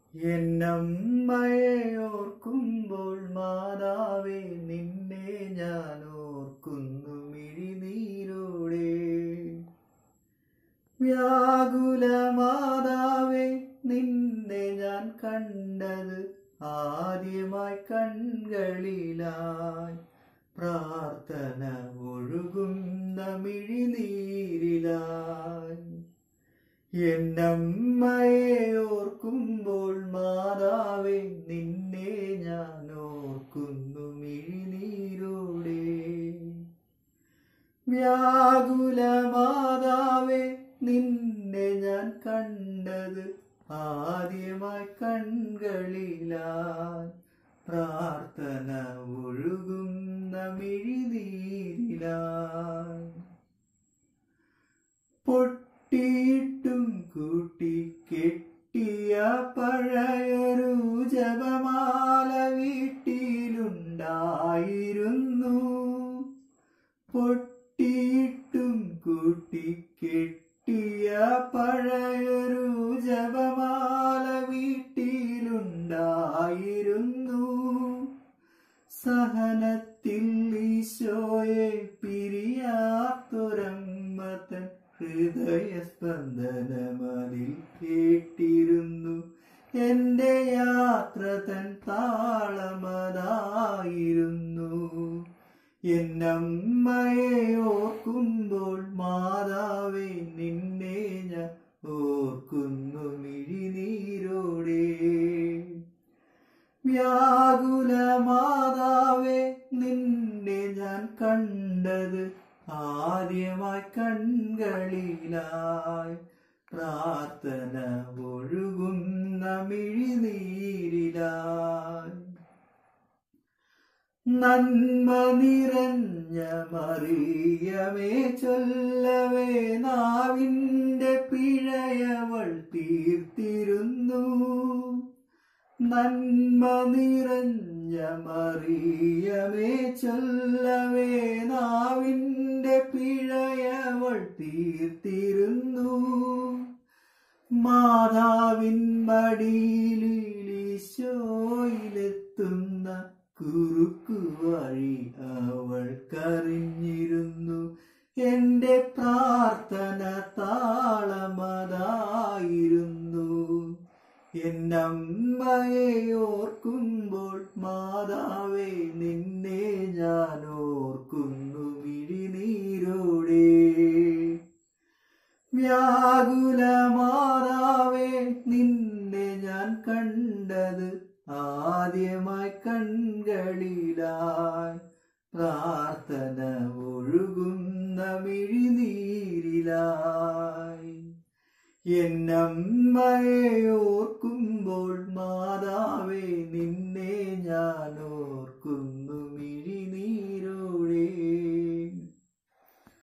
എന്നമ്മയെ ഓർക്കുമ്പോൾ മാതാവേ നിന്നെ ഞാൻ ഓർക്കുന്നു മിഴിനീരോടെ. വ്യാകുല മാതാവേ നിന്നെ ഞാൻ കണ്ടത് ആദ്യമായി കൺകളിലായി, പ്രാർത്ഥന ഒഴുകുന്ന മിഴിനീരിലായി. എന്നമ്മയെ ഓർക്കുമ്പോൾ മാതാവേ നിന്നെ ഞാൻ ഓർക്കുന്നു മിഴിനീരോടെ. വ്യാകുല മാതാവേ നിന്നെ ഞാൻ കണ്ടത് ആദ്യമായി കൺകളിലായി, പ്രാർത്ഥന ഒഴുകുന്ന മിഴിനീരിലായി. പൊട്ടിയിട്ടും കൂട്ടി കെട്ടിയ പഴയൊരു ജപമാല വീട്ടിലുണ്ടായിരുന്നു. പൊട്ടിയിട്ടും കൂട്ടി കെട്ടിയ പഴയൊരു ജപമാല വീട്ടിലുണ്ടായിരുന്നു. സഹനത്തിൽ ഈശോയെ പിരിയാത്തൊരമ്മതൻ ഹൃദയസ്പന്ദനമതിൽ കേട്ടിരുന്നു. എന്റെ യാത്ര തൻ താളമതായിരുന്നു. എന്നമ്മയെ ഓർക്കുമ്പോൾ മാതാവേ നിന്നെ ഞാൻ ഓർക്കുന്നു മിഴിനീരോടെ. വ്യാകുല മാതാവേ നിന്നെ ഞാൻ കണ്ടത് ആദ്യമായി കൺകളിലായി, പ്രാർത്ഥന ഒഴുകുന്ന മിഴിനീരിലായി. നന്മ നിറഞ്ഞ മറിയമേ ചൊല്ലവേ നാവിന്റെ പിഴയവൾ തീർത്തിരുന്നു. നന്മ നിറഞ്ഞ മറിയമേ ചൊല്ലവേ നാവിന്റെ പിഴയവൾ തീർത്തിരുന്നു. മാതാവിൻ മടിയിൽ ഈശോയിലെത്തുന്ന കുറുക്കു വഴി അവൾക്കറിഞ്ഞിരുന്നു. എന്റെ പ്രാർത്ഥന താളമതായിരുന്നു. എന്നമ്മയെ ഓർക്കുമ്പോൾ മാതാവേ നിന്നെ ഞാൻ ഓർക്കുന്നു മിഴിനീരോടെ. വ്യാകുല മാതാവേ നിന്നെ ഞാൻ കണ്ടത് ആദ്യമായി കൺകളിലായി, പ്രാർത്ഥന ഒഴുകുന്ന മിഴിനീരിലായി. എന്നമ്മയെ ഓർക്കുമ്പോൾ മാതാവേ നിന്നെ ഞാൻ